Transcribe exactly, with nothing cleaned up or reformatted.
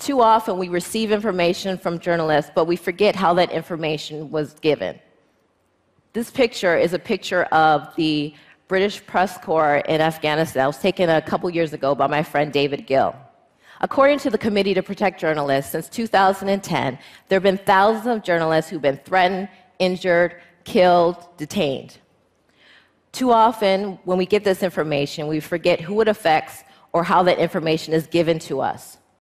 too often we receive information from journalists, but we forget how that information was given. This picture is a picture of the British press corps in Afghanistan. It was taken a couple years ago by my friend David Gill. According to the Committee to Protect Journalists, since two thousand ten, there have been thousands of journalists who've been threatened, injured, killed, detained. Too often, when we get this information, we forget who it affects or how that information is given to us.